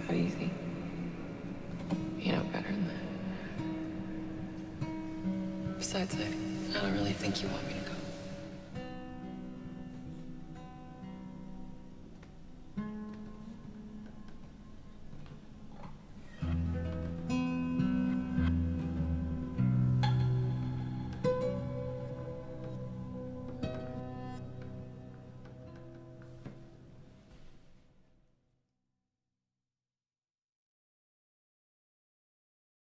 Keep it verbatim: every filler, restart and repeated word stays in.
What do you think? You know better than that. Besides, I, I don't really think you want me to